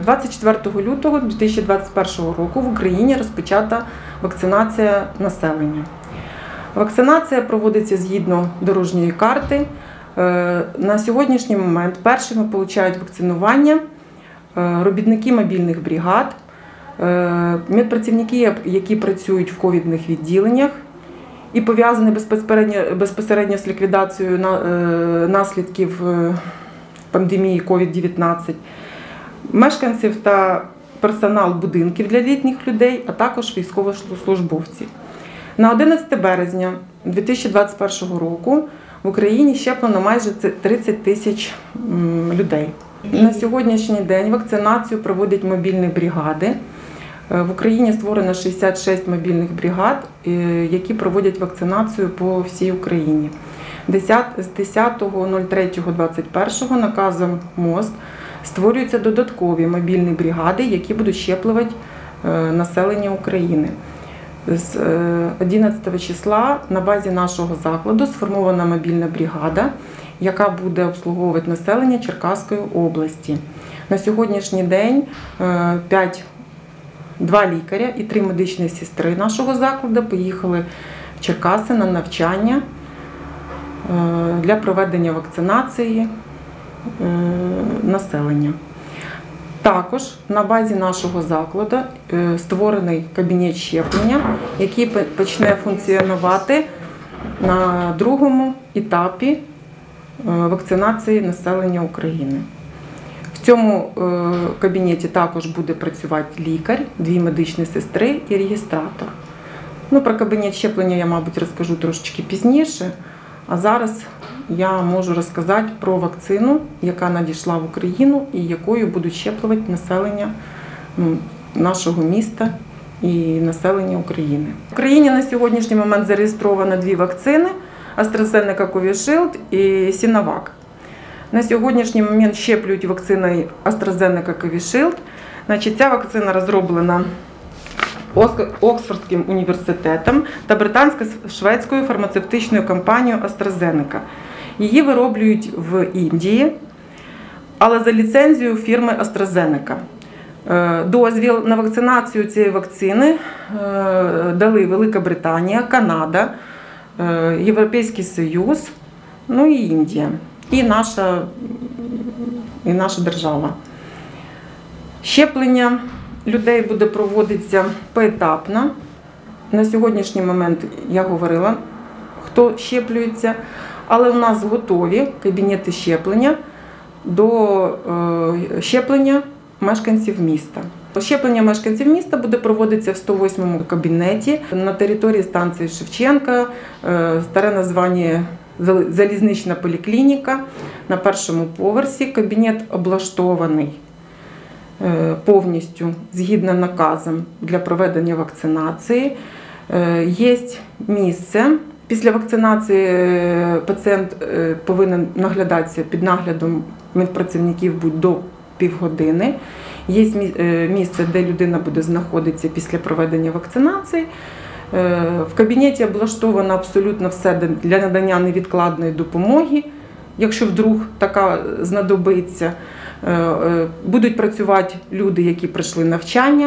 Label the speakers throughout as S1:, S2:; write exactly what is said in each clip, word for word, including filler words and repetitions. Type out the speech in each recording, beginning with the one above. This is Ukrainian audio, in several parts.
S1: двадцять четвертого лютого дві тисячі двадцять першого року в Україні розпочата вакцинація населення. Вакцинація проводиться згідно дорожньої карти. На сьогоднішній момент першими отримують вакцинування робітники мобільних бригад, медпрацівники, які працюють в ковідних відділеннях і пов'язані безпосередньо, безпосередньо з ліквідацією наслідків пандемії ковід дев'ятнадцять, мешканців та персонал будинків для літніх людей, а також військовослужбовці. На одинадцяте березня дві тисячі двадцять першого року в Україні щеплено майже тридцять тисяч людей. На сьогоднішній день вакцинацію проводять мобільні бригади. В Україні створено шістдесят шість мобільних бригад, які проводять вакцинацію по всій Україні. З десятого третього двадцять першого наказом МОЗ створюються додаткові мобільні бригади, які будуть щеплювати населення України. З одинадцятого числа на базі нашого закладу сформована мобільна бригада, яка буде обслуговувати населення Черкаської області. На сьогоднішній день п'ять, два лікаря і три медичні сестри нашого закладу поїхали в Черкаси на навчання для проведення вакцинації населення. Також на базі нашого закладу створений кабінет щеплення, який почне функціонувати на другому етапі вакцинації населення України. В цьому кабінеті також буде працювати лікар, дві медичні сестри і реєстратор. Ну, про кабінет щеплення я, мабуть, розкажу трошечки пізніше, а зараз я можу розказати про вакцину, яка надійшла в Україну і якою будуть щеплювати населення нашого міста і населення України. В Україні на сьогоднішній момент зареєстровано дві вакцини – AstraZeneca Covishield і Sinovac. На сьогоднішній момент щеплюють вакциною AstraZeneca Covishield. Значить, ця вакцина розроблена Оксфордським університетом та британсько-шведською фармацевтичною компанією AstraZeneca. Її вироблюють в Індії, але за ліцензією фірми AstraZeneca. Дозвіл на вакцинацію цієї вакцини дали Велика Британія, Канада, Європейський Союз, ну і Індія, і наша, і наша держава. Щеплення людей буде проводитися поетапно. На сьогоднішній момент я говорила, хто щеплюється, але у нас готові кабінети щеплення до щеплення мешканців міста. Щеплення мешканців міста буде проводитися в сто восьмому кабінеті на території станції Шевченка, старе названня Залізнична поліклініка, на першому поверсі. Кабінет облаштований повністю згідно наказом для проведення вакцинації. Є місце. Після вакцинації пацієнт повинен наглядатися під наглядом медпрацівників будь до півгодини. Є місце, де людина буде знаходитися після проведення вакцинації. В кабінеті облаштовано абсолютно все для надання невідкладної допомоги, якщо вдруг така знадобиться. Будуть працювати люди, які пройшли навчання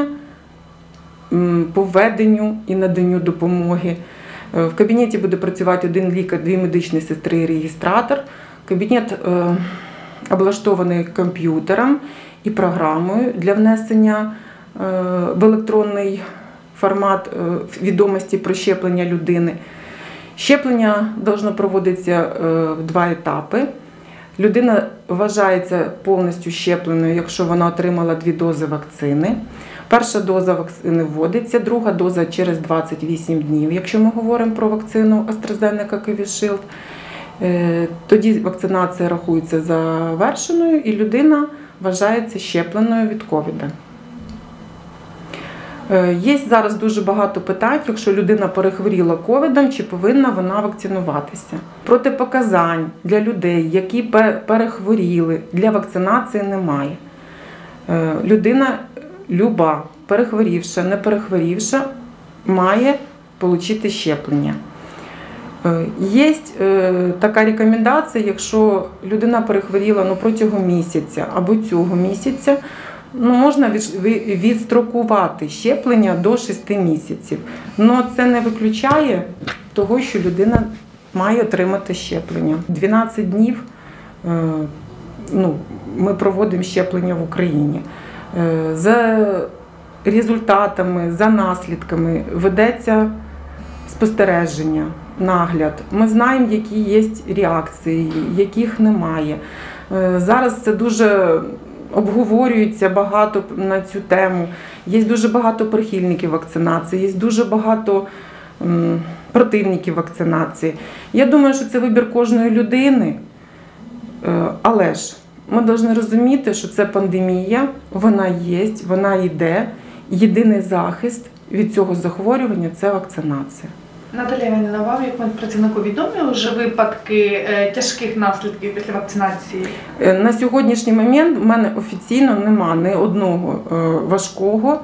S1: по введенню і наданню допомоги. В кабінеті буде працювати один лікар, дві медичні сестри і реєстратор. Кабінет облаштований комп'ютером і програмою для внесення в електронний формат відомості про щеплення людини. Щеплення повинно проводитися в два етапи. Людина вважається повністю щепленою, якщо вона отримала дві дози вакцини. Перша доза вакцини вводиться, друга доза через двадцять вісім днів, якщо ми говоримо про вакцину AstraZeneca Covishield. Тоді вакцинація рахується завершеною і людина вважається щепленою від ковіда. Є зараз дуже багато питань, якщо людина перехворіла ковідом, чи повинна вона вакцинуватися. Протипоказань для людей, які перехворіли, для вакцинації немає. Людина люба, перехворівша, не перехворівша, має отримати щеплення. Є така рекомендація, якщо людина перехворіла ну, протягом місяця або цього місяця, Ну, можна відстрокувати щеплення до шести місяців. Але це не виключає того, що людина має отримати щеплення. дванадцять днів ну, ми проводимо щеплення в Україні. За результатами, за наслідками ведеться спостереження, нагляд. Ми знаємо, які є реакції, яких немає. Зараз це дуже обговорюється багато на цю тему. Є дуже багато прихильників вакцинації, є дуже багато противників вакцинації. Я думаю, що це вибір кожної людини, але ж ми повинні розуміти, що це пандемія, вона є, вона йде. Єдиний захист від цього захворювання – це вакцинація.
S2: Наталія Іванівна, вам, як медпрацівнику, відомі вже випадки тяжких наслідків після вакцинації?
S1: На сьогоднішній момент в мене офіційно немає ні одного важкого,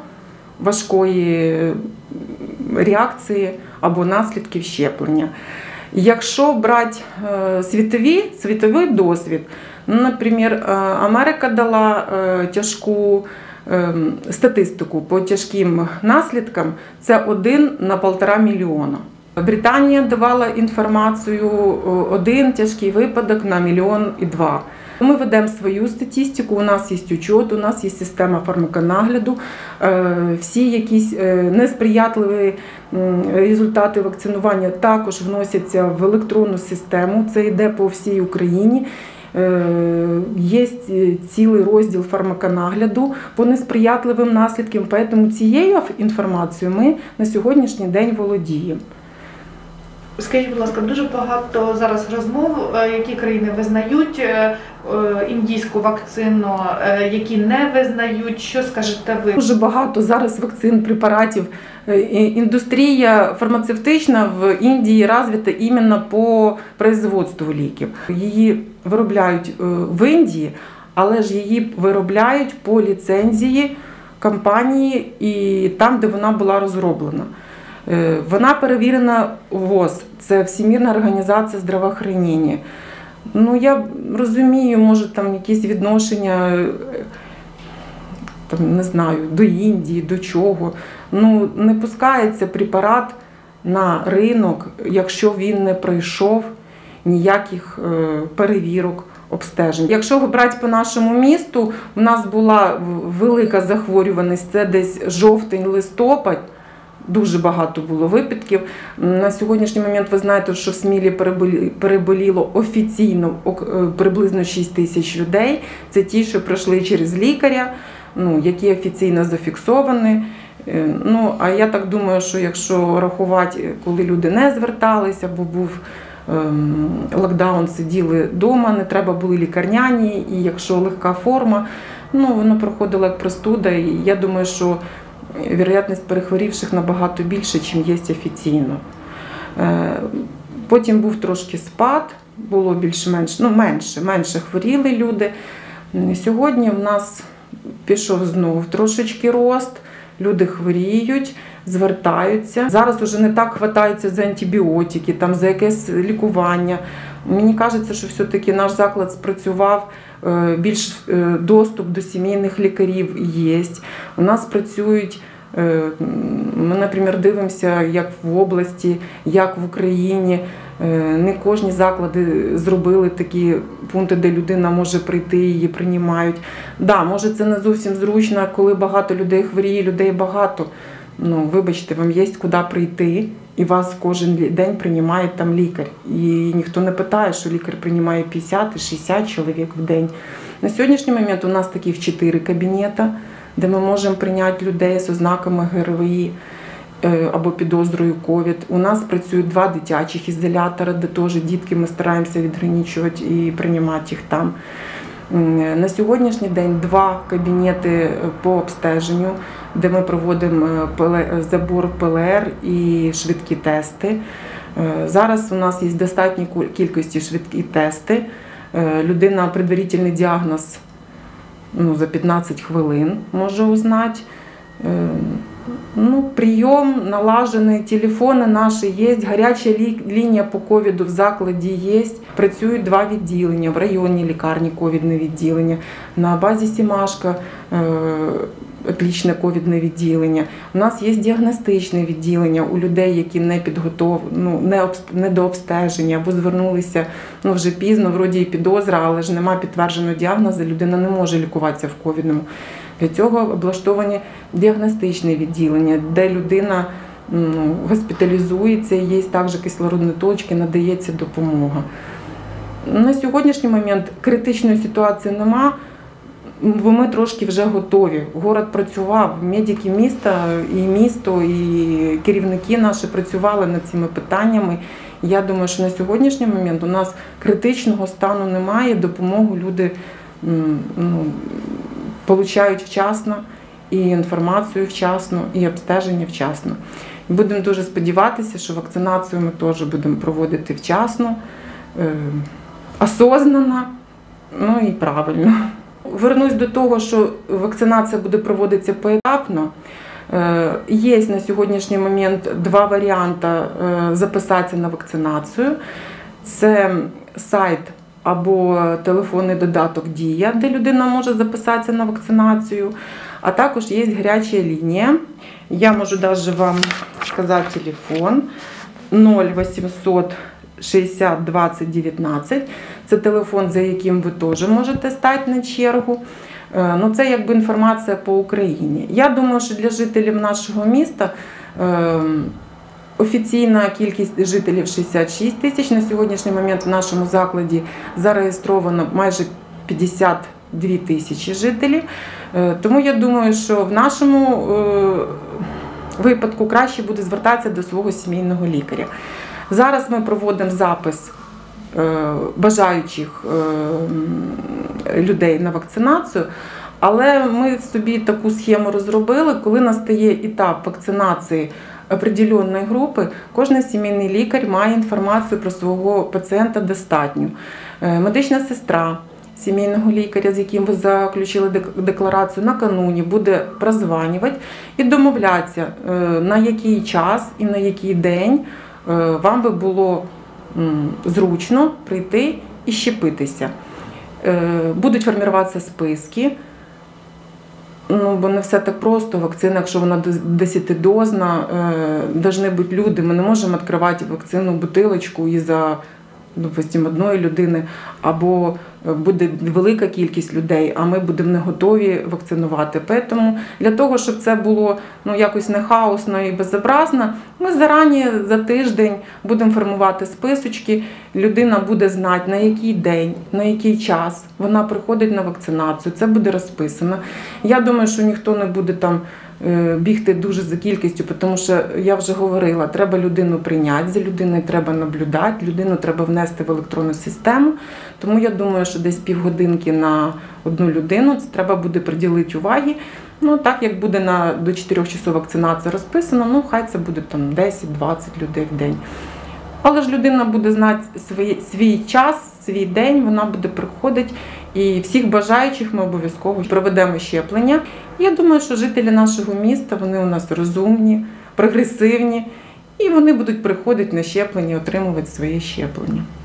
S1: важкої реакції або наслідків щеплення. Якщо брати світові, світовий досвід, ну, наприклад, Америка дала тяжку статистику по тяжким наслідкам, це один на півтора мільйона. Британія давала інформацію, один тяжкий випадок на мільйон і два. Ми ведемо свою статистику, у нас є учет, у нас є система фармаконагляду. Всі якісь несприятливі результати вакцинування також вносяться в електронну систему, це йде по всій Україні. Є цілий розділ фармаконагляду по несприятливим наслідкам, тому цією інформацією ми на сьогоднішній день володіємо.
S2: Скажіть, будь ласка, дуже багато зараз розмов, які країни визнають індійську вакцину, які не визнають. Що скажете ви?
S1: Дуже багато зараз вакцин, препаратів. Індустрія фармацевтична в Індії розвита іменно по производству ліків. Її виробляють в Індії, але ж її виробляють по ліцензії компанії і там, де вона була розроблена. Вона перевірена ВОЗ, це Всемирна організація здравоохранення. Ну, я розумію, може там якісь відношення, там, не знаю, до Індії, до чого. Ну, не пускається препарат на ринок, якщо він не пройшов ніяких перевірок, обстежень. Якщо брати по нашому місту, у нас була велика захворюваність, це десь жовтень-листопад. Дуже багато було випадків. На сьогоднішній момент ви знаєте, що в Смілі переболіло офіційно приблизно шість тисяч людей. Це ті, що пройшли через лікаря, ну, які офіційно зафіксовані. Ну, а я так думаю, що якщо рахувати, коли люди не зверталися, бо був ем, локдаун, сиділи вдома, не треба були лікарняні, і якщо легка форма, ну, воно проходило як простуда. І я думаю, що вірогідність перехворівших набагато більше, ніж є офіційно. Потім був трошки спад, було більш-менш, ну менше, менше хворіли люди. Сьогодні в нас пішов знову трошечки рост, люди хворіють, звертаються. Зараз вже не так хватаються за антибіотики, там, за якесь лікування. Мені кажеться, що все-таки наш заклад спрацював, більш доступ до сімейних лікарів є. У нас працюють, ми, наприклад, дивимося, як в області, як в Україні. Не кожні заклади зробили такі пункти, де людина може прийти, її приймають. Да, може це не зовсім зручно, коли багато людей хворіє, людей багато. Ну, вибачте, вам є куди прийти, і вас кожен день приймає там лікар. І ніхто не питає, що лікар приймає п'ятдесят - шістдесят чоловік в день. На сьогоднішній момент у нас таких чотири кабінети, де ми можемо прийняти людей з ознаками ГРВІ або підозрою ковід. У нас працюють два дитячих ізолятори, де теж дітки ми стараємося відграничувати і приймати їх там. На сьогоднішній день два кабінети по обстеженню, де ми проводимо забор ПЛР і швидкі тести. Зараз у нас є в достатній кількості швидкі тести. Людина предварительний діагноз ну, за п'ятнадцять хвилин може узнати. Ну, прийом налажений, телефони наші є, гаряча лінія по ковіду в закладі є. Працюють два відділення, в районній лікарні ковідне відділення, на базі Сімашка отлічне ковідне відділення. У нас є діагностичне відділення у людей, які не підготовлені, ну, не, не до обстеження, або звернулися ну, вже пізно, вроді і підозра, але ж немає підтвердженого діагнозу, людина не може лікуватися в ковідному. Для цього облаштовані діагностичне відділення, де людина ну, госпіталізується, є також кислородні точки, надається допомога. На сьогоднішній момент критичної ситуації нема, бо ми трошки вже готові. Город працював, медики міста, і місто, і керівники наші працювали над цими питаннями. Я думаю, що на сьогоднішній момент у нас критичного стану немає, допомогу люди ну, получають вчасно, і інформацію вчасно, і обстеження вчасно. Будемо дуже сподіватися, що вакцинацію ми теж будемо проводити вчасно, осознанно, ну і правильно. Вернусь до того, що вакцинація буде проводитися поетапно. Є на сьогоднішній момент два варіанти записатися на вакцинацію. Це сайт або телефонний додаток «Дія», де людина може записатися на вакцинацію, а також є гаряча лінія. Я можу навіть вам сказати телефон нуль вісімсот шістдесят двадцять дев'ятнадцять. Це телефон, за яким ви теж можете стати на чергу. Ну, це якби інформація по Україні. Я думаю, що для жителів нашого міста офіційна кількість жителів шістдесят шість тисяч. На сьогоднішній момент в нашому закладі зареєстровано майже п'ятдесят дві тисячі жителів. Тому я думаю, що в нашому випадку краще буде звертатися до свого сімейного лікаря. Зараз ми проводимо запис бажаючих людей на вакцинацію, але ми собі таку схему розробили, коли настає етап вакцинації определенної групи, кожен сімейний лікар має інформацію про свого пацієнта достатньо. Медична сестра сімейного лікаря, з яким ви заключили декларацію, накануні буде прозванювати і домовлятися, на який час і на який день вам би було зручно прийти і щепитися. Будуть формуватися списки, ну, бо не все так просто. Вакцина, якщо вона десятидозна, повинні бути люди. Ми не можемо відкривати вакцинну бутилочку і за, допустимо, одної людини, або буде велика кількість людей, а ми будемо не готові вакцинувати. Тому для того, щоб це було ну, якось не хаосно і безобразно, ми зарані за тиждень будемо формувати списочки, людина буде знати, на який день, на який час вона приходить на вакцинацію, це буде розписано. Я думаю, що ніхто не буде там бігти дуже за кількістю, тому що, я вже говорила, треба людину прийняти, за людиною треба наблюдати, людину треба внести в електронну систему. Тому я думаю, що десь півгодинки на одну людину це треба буде приділити уваги. Ну, так як буде на, до чотирьох часов вакцинація розписана, ну, хай це буде там десять-двадцять людей в день. Але ж людина буде знати свій, свій час, свій день, вона буде приходити, і всіх бажаючих ми обов'язково проведемо щеплення. Я думаю, що жителі нашого міста, вони у нас розумні, прогресивні, і вони будуть приходити на щеплення, отримувати своє щеплення.